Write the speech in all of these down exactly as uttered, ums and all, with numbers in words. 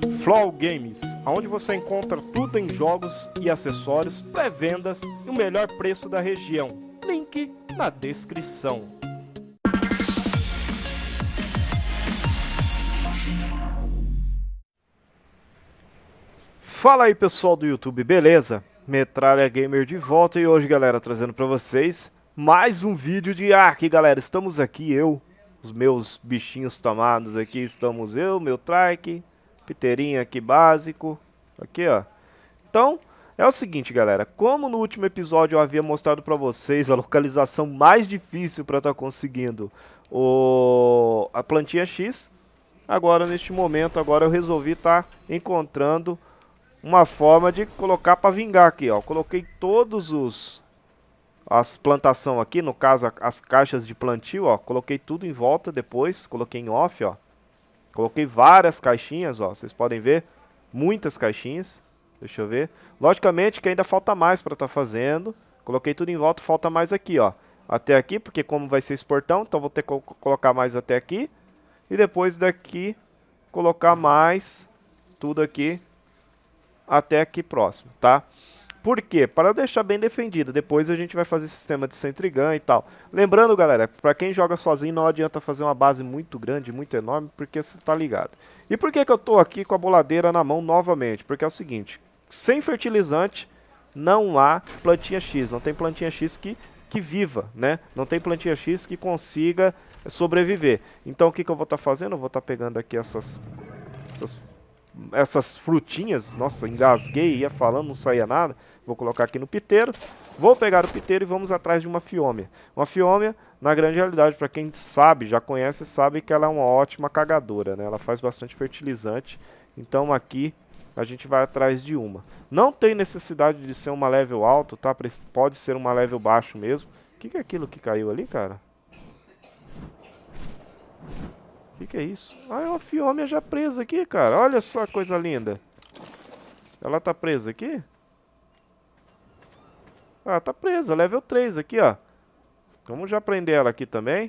Flow Games, onde você encontra tudo em jogos e acessórios, pré-vendas e o melhor preço da região. Link na descrição. Fala aí pessoal do YouTube, beleza? Metralha Gamer de volta e hoje, galera, trazendo pra vocês mais um vídeo de Ark, galera. Estamos aqui, eu, os meus bichinhos tamados aqui, estamos eu, meu trike, piteirinho aqui básico, aqui ó. Então, é o seguinte, galera, como no último episódio eu havia mostrado pra vocês a localização mais difícil pra estar conseguindo o... a plantinha X, agora neste momento, agora eu resolvi estar encontrando uma forma de colocar para vingar aqui, ó. Coloquei todos os as plantação aqui, no caso as caixas de plantio, ó. Coloquei tudo em volta depois, coloquei em off, ó. Coloquei várias caixinhas, ó. Vocês podem ver, muitas caixinhas. Deixa eu ver. Logicamente que ainda falta mais para estar fazendo. Coloquei tudo em volta, falta mais aqui, ó. Até aqui, porque como vai ser esse portão, então vou ter que co colocar mais até aqui. E depois daqui colocar mais tudo aqui até aqui próximo, tá? Por quê? Para deixar bem defendido. Depois a gente vai fazer sistema de Sentrygun e tal. Lembrando, galera, para quem joga sozinho não adianta fazer uma base muito grande, muito enorme, porque você tá ligado. E por que que eu tô aqui com a boladeira na mão novamente? Porque é o seguinte, sem fertilizante não há plantinha X, não tem plantinha X que, que viva, né? Não tem plantinha X que consiga sobreviver. Então o que que eu vou estar fazendo? Eu vou estar pegando aqui essas... essas essas frutinhas, nossa, engasguei, ia falando, não saía nada. Vou colocar aqui no piteiro. Vou pegar o piteiro e vamos atrás de uma fiômia. Uma fiômia, na grande realidade, para quem sabe, já conhece, sabe que ela é uma ótima cagadora, né? Ela faz bastante fertilizante. Então aqui a gente vai atrás de uma. Não tem necessidade de ser uma level alto, tá? Pode ser uma level baixo mesmo. O que que é aquilo que caiu ali, cara? O que que é isso? Ah, é uma fiômia já presa aqui, cara. Olha só que coisa linda. Ela tá presa aqui? Ah, tá presa. Level três aqui, ó. Vamos já prender ela aqui também.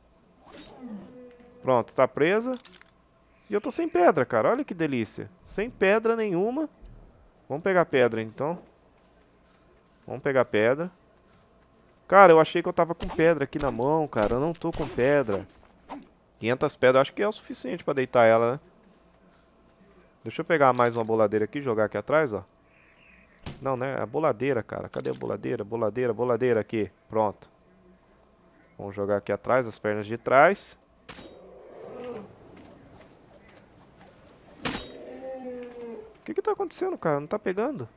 Pronto, tá presa. E eu tô sem pedra, cara. Olha que delícia. Sem pedra nenhuma. Vamos pegar pedra, então. Vamos pegar pedra. Cara, eu achei que eu tava com pedra aqui na mão, cara. Eu não tô com pedra. quinhentas pedras, acho que é o suficiente pra deitar ela, né? Deixa eu pegar mais uma boladeira aqui e jogar aqui atrás, ó. Não, né? A boladeira, cara. Cadê a boladeira? Boladeira, boladeira aqui. Pronto. Vamos jogar aqui atrás, as pernas de trás. O que que tá acontecendo, cara? Não tá pegando?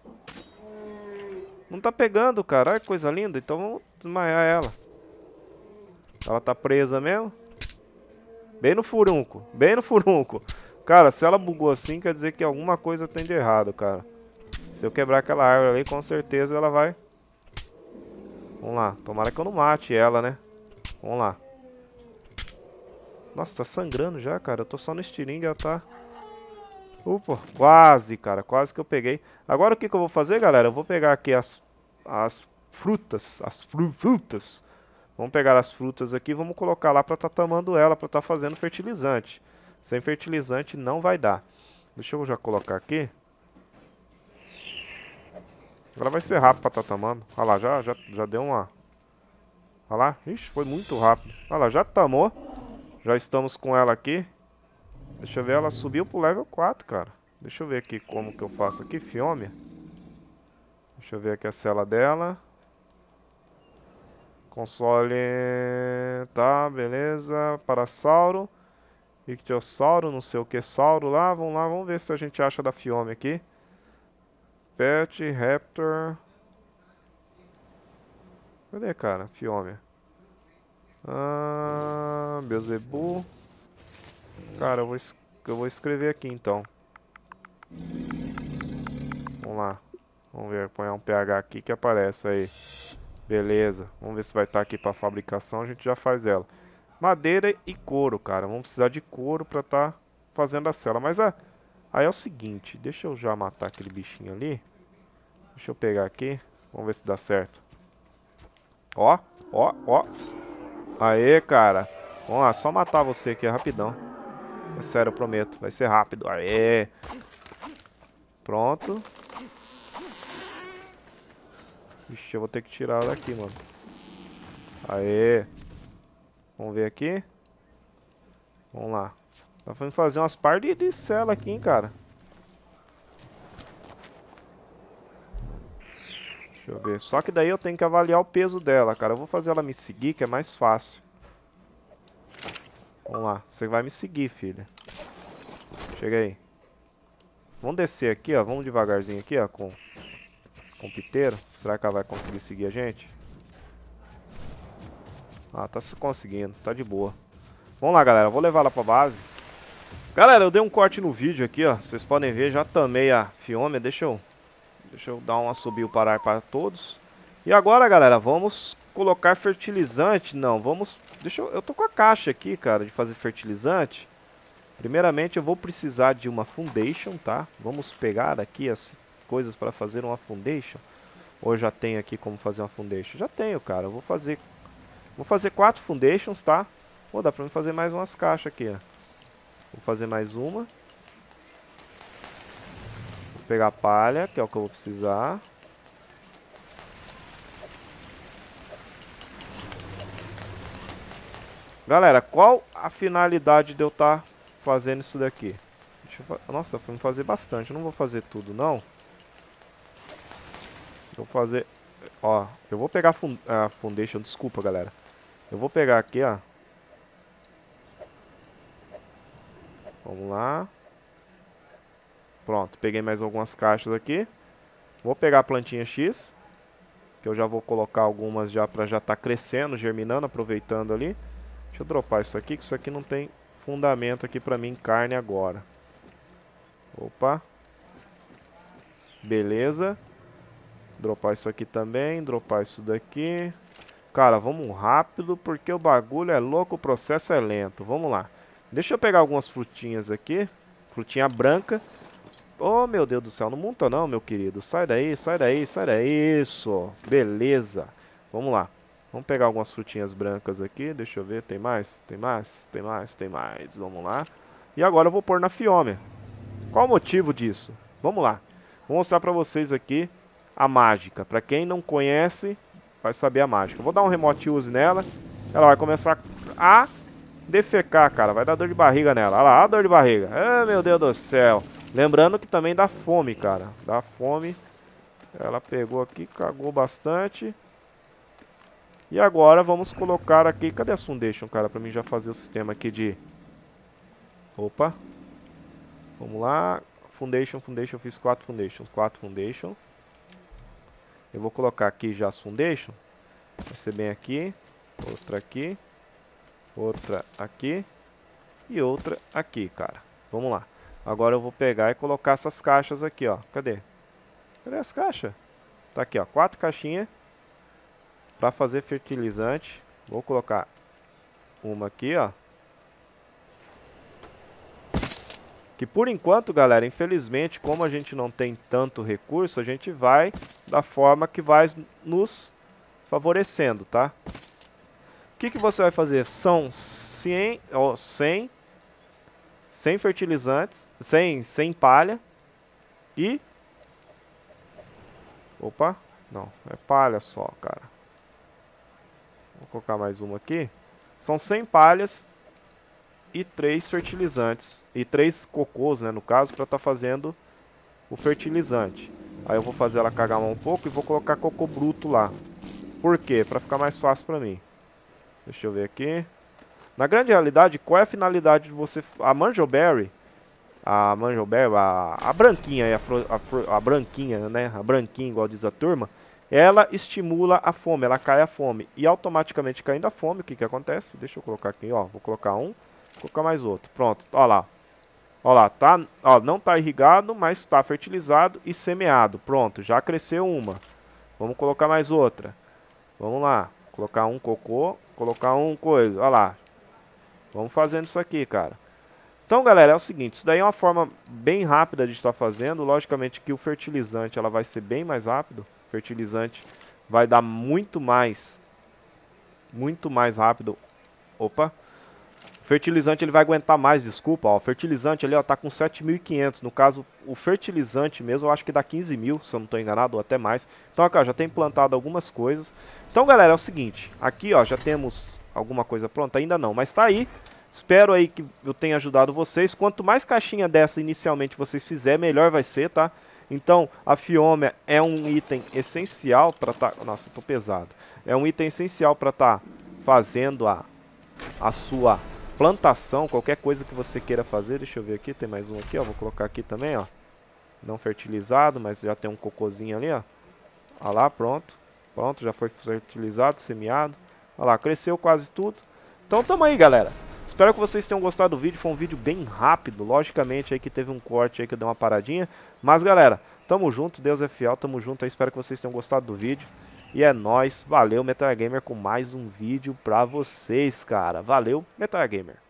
Não tá pegando, cara. Olha que coisa linda. Então vamos desmaiar ela. Ela tá presa mesmo? Bem no furunco, bem no furunco. Cara, se ela bugou assim, quer dizer que alguma coisa tem de errado, cara. Se eu quebrar aquela árvore ali, com certeza ela vai... Vamos lá, tomara que eu não mate ela, né? Vamos lá. Nossa, tá sangrando já, cara. Eu tô só no estilingue, ela tá... Opa, quase, cara, quase que eu peguei. Agora o que que eu vou fazer, galera? Eu vou pegar aqui as, as frutas, as fru frutas... Vamos pegar as frutas aqui e vamos colocar lá para estar tamando ela, para estar fazendo fertilizante. Sem fertilizante não vai dar. Deixa eu já colocar aqui. Agora vai ser rápido para estar tamando. Olha lá, já, já, já deu uma... Olha lá, ixi, foi muito rápido. Olha lá, já tamou. Já estamos com ela aqui. Deixa eu ver, ela subiu pro level quatro, cara. Deixa eu ver aqui como que eu faço aqui, fiômia. Deixa eu ver aqui a cela dela. Console, tá, beleza, Parasauro, Ictiosauro, não sei o que, Sauro lá, vamos lá, vamos ver se a gente acha da fiômia aqui. Pet, Raptor, cadê, cara, fiômia? Ah, Beelzebub, cara, eu vou, eu vou escrever aqui então. Vamos lá, vamos ver, põe um pH aqui que aparece aí. Beleza, vamos ver se vai estar aqui para fabricação, a gente já faz ela. Madeira e couro, cara, vamos precisar de couro para estar fazendo a cela. Mas ah, aí é o seguinte, deixa eu já matar aquele bichinho ali. Deixa eu pegar aqui, vamos ver se dá certo. Ó, ó, ó. Aê, cara. Vamos lá, só matar você aqui rapidão. É sério, eu prometo. Vai ser rápido. Aê. Pronto. Ixi, eu vou ter que tirar ela daqui, mano. Aê. Vamos ver aqui. Vamos lá. Tá falando fazer umas par de, de cela aqui, hein, cara. Deixa eu ver. Só que daí eu tenho que avaliar o peso dela, cara. Eu vou fazer ela me seguir, que é mais fácil. Vamos lá. Você vai me seguir, filha. Chega aí. Vamos descer aqui, ó. Vamos devagarzinho aqui, ó. Com, com o piteiro. Será que ela vai conseguir seguir a gente? Ah, tá se conseguindo. Tá de boa. Vamos lá, galera. Eu vou levar ela pra base. Galera, eu dei um corte no vídeo aqui, ó. Vocês podem ver, já tamei a Fiômia. Deixa eu... Deixa eu dar um assobio parar para todos. E agora, galera, vamos colocar fertilizante. Não, vamos... Deixa eu... Eu tô com a caixa aqui, cara, de fazer fertilizante. Primeiramente, eu vou precisar de uma foundation, tá? Vamos pegar aqui as coisas para fazer uma foundation. Ou eu já tenho aqui como fazer uma foundation? Já tenho, cara. Eu vou fazer... Vou fazer quatro foundations, tá? Pô, dá pra mim fazer mais umas caixas aqui, ó. Vou fazer mais uma. Pegar palha, que é o que eu vou precisar. Galera, qual a finalidade de eu estar tá fazendo isso daqui? Deixa eu fa... Nossa, foi me fazer bastante. Eu não vou fazer tudo, não. Vou fazer... Ó, eu vou pegar a fund... ah, foundation, desculpa, galera. Eu vou pegar aqui, ó. Vamos lá. Pronto, peguei mais algumas caixas aqui. Vou pegar a plantinha X, que eu já vou colocar algumas já para já estar tá crescendo, germinando, aproveitando ali. Deixa eu dropar isso aqui, que isso aqui não tem fundamento aqui para mim, carne agora. Opa. Beleza. Dropar isso aqui também, dropar isso daqui. Cara, vamos rápido, porque o bagulho é louco, o processo é lento. Vamos lá. Deixa eu pegar algumas frutinhas aqui. Frutinha branca. Oh, meu Deus do céu, não monta não, meu querido. Sai daí, sai daí, sai daí. Isso, beleza. Vamos lá. Vamos pegar algumas frutinhas brancas aqui. Deixa eu ver, tem mais? Tem mais? Tem mais? Tem mais. Vamos lá. E agora eu vou pôr na Fiômia. Qual o motivo disso? Vamos lá. Vou mostrar pra vocês aqui a mágica. Pra quem não conhece, vai saber a mágica. Vou dar um remote use nela. Ela vai começar a defecar, cara. Vai dar dor de barriga nela. Olha lá, a dor de barriga. Ah, meu Deus do céu. Lembrando que também dá fome, cara. Dá fome. Ela pegou aqui, cagou bastante. E agora vamos colocar aqui... Cadê a foundation, cara? Pra mim já fazer o sistema aqui de... Opa. Vamos lá. Foundation, foundation. Eu fiz quatro foundations. Quatro foundation. Eu vou colocar aqui já as foundation. Vai ser bem aqui. Outra aqui. Outra aqui. E outra aqui, cara. Vamos lá. Agora eu vou pegar e colocar essas caixas aqui, ó. Cadê? Cadê as caixas? Tá aqui, ó. Quatro caixinhas. Pra fazer fertilizante. Vou colocar uma aqui, ó. Que por enquanto, galera, infelizmente, como a gente não tem tanto recurso, a gente vai da forma que vai nos favorecendo, tá? O que que você vai fazer? São cem, ó, cem, cem fertilizantes, cem, cem palha e... Opa, não, é palha só, cara. Vou colocar mais uma aqui. São cem palhas e três fertilizantes. E três cocôs, né, no caso, para estar tá fazendo o fertilizante. Aí eu vou fazer ela cagar um pouco e vou colocar cocô bruto lá. Por quê? Para ficar mais fácil para mim. Deixa eu ver aqui. Na grande realidade, qual é a finalidade de você... A Manjoberry, a Manjoberry, a, a branquinha, a, fro, a, fro, a branquinha, né, a branquinha, igual diz a turma, ela estimula a fome, ela cai a fome. E automaticamente caindo a fome, o que que acontece? Deixa eu colocar aqui, ó, vou colocar um, vou colocar mais outro. Pronto, ó lá. Ó lá, tá, ó, não tá irrigado, mas está fertilizado e semeado. Pronto, já cresceu uma. Vamos colocar mais outra. Vamos lá, colocar um cocô, colocar um coisa, ó lá. Vamos fazendo isso aqui, cara. Então, galera, é o seguinte, isso daí é uma forma bem rápida de estar fazendo. Logicamente que o fertilizante ela vai ser bem mais rápido. O fertilizante vai dar muito mais, muito mais rápido. Opa! O fertilizante ele vai aguentar mais, desculpa, ó, o fertilizante ali, ó, tá com sete mil e quinhentos, no caso, o fertilizante mesmo, eu acho que dá quinze mil, se eu não tô enganado, ou até mais. Então, aqui, ó, já tem implantado algumas coisas. Então, galera, é o seguinte, aqui, ó, já temos alguma coisa pronta, ainda não, mas tá aí. Espero aí que eu tenha ajudado vocês. Quanto mais caixinha dessa inicialmente vocês fizerem, melhor vai ser, tá? Então, a Fiômia é um item essencial para tá... Nossa, tô pesado. É um item essencial para tá fazendo a, a sua plantação, qualquer coisa que você queira fazer. Deixa eu ver aqui, tem mais um aqui, ó. Vou colocar aqui também, ó. Não fertilizado, mas já tem um cocôzinho ali, ó. Olha lá, pronto. Pronto, já foi fertilizado, semeado. Olha lá, cresceu quase tudo. Então, tamo aí, galera. Espero que vocês tenham gostado do vídeo, foi um vídeo bem rápido, logicamente aí que teve um corte aí que eu dei uma paradinha, mas galera, tamo junto, Deus é fiel, tamo junto aí, espero que vocês tenham gostado do vídeo, e é nóis, valeu Metal Gamer com mais um vídeo pra vocês, cara, valeu Metal Gamer.